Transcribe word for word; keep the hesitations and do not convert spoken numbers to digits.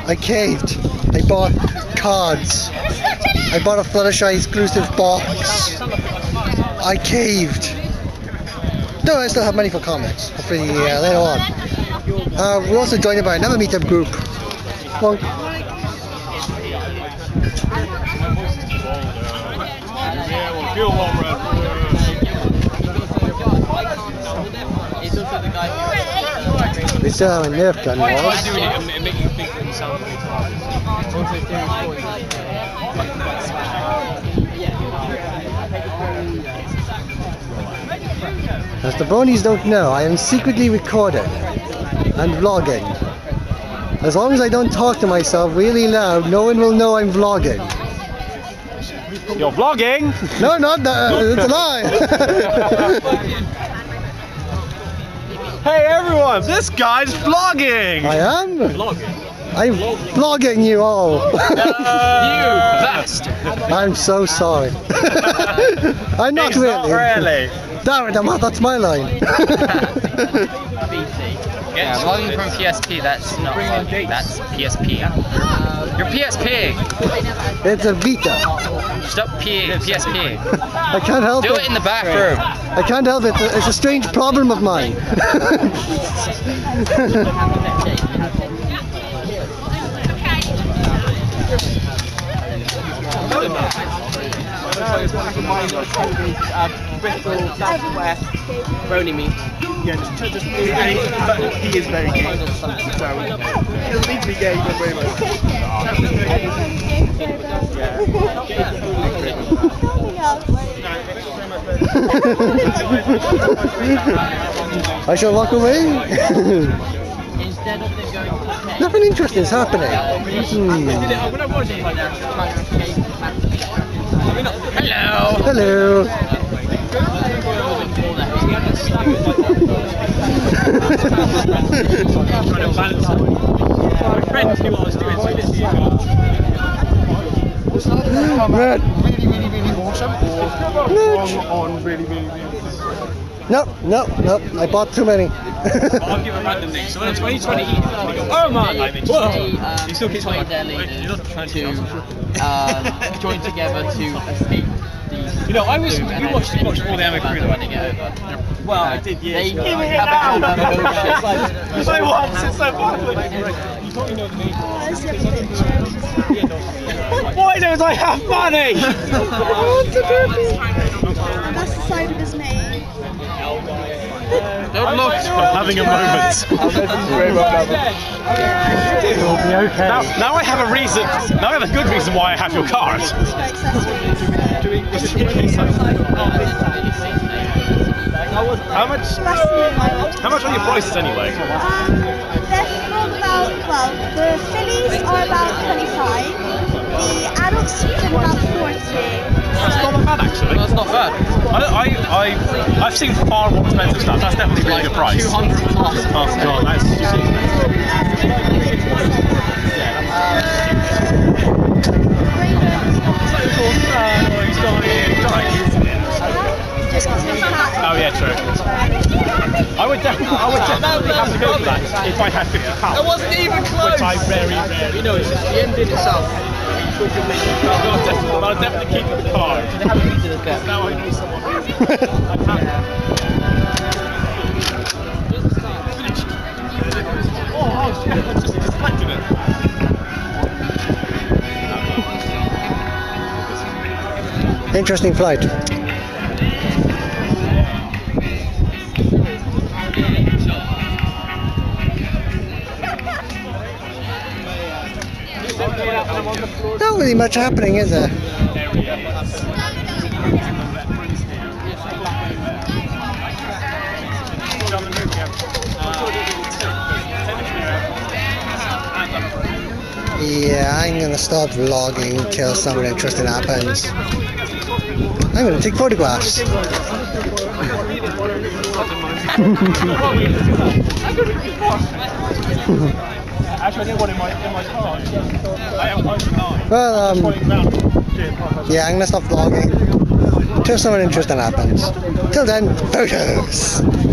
I caved. I bought cards. I bought a Fluttershy exclusive box. I caved. No, I still have money for comics for the uh, later on. Uh, we're also joined by another meetup group. Well, we still have a Nerf gun, Walls. As the Bronies don't know, I am secretly recording and vlogging. As long as I don't talk to myself really loud, no one will know I'm vlogging. You're vlogging? No, not that. It's a lie. Hey everyone, this guy's vlogging! I am? Vlogging? I'm vlogging you all. Uh, you bastard! I'm so sorry. I'm not He's really. Not really. Damn it, that's my line. Yeah, vlogging from P S P, that's not vlogging, that's P S P. You're P S P! It's a Vita. Stop P P S P. I can't help Do it. it in the back room. I can't help it. It's a strange problem of mine. Bristol, Southwest, Brony meat. Yeah, just, just, he is very gay. So, he'll need to be gay, but very much. I shall walk away. Nothing interesting is happening. Hmm. Hello! Hello! My friend knew what I was doing, so he Red. Really, really, really awesome. Or wrong on really, really, really. No, no, no. I bought too many. I'll give a random name. So when twenty twenty, oh man, like this. He still keeps on their leaders to um, join together to escape the. You know, I was. We watched, we watched all the Emma crew running it over. Well, I did years ago. They have a hell of a It's like what? It's so fun. You probably know the name. Why don't I have money? That's the side of his name. Don't look. I'm having a moment. It'll be okay. Now, now I have a reason. Now I have a good reason why I have your card. How much? How much are your prices anyway? Um, they're from about, well, the fillies are about twenty-five. The adults are about forty. That's not that bad actually. That's not bad. I, don't, I, I, I've seen far more expensive stuff. That's definitely a really good price. two hundred plus. Oh god, that's just expensive. Oh yeah, true. I would definitely, I would definitely have to go for that if I had fifty pounds. That wasn't even close. Which I very rarely. You know, it's just the end in itself. I'll definitely, I'll definitely keep the card. Now I know someone. Finished. Oh, shit, I just deflected it. Interesting flight. Not really much happening, is there? Yeah, I'm gonna stop vlogging until something interesting happens. I'm gonna take photographs. Actually, I did one in my in my car. I have nine. Well, um, yeah, I'm gonna stop vlogging until something interesting happens. Till then, photos.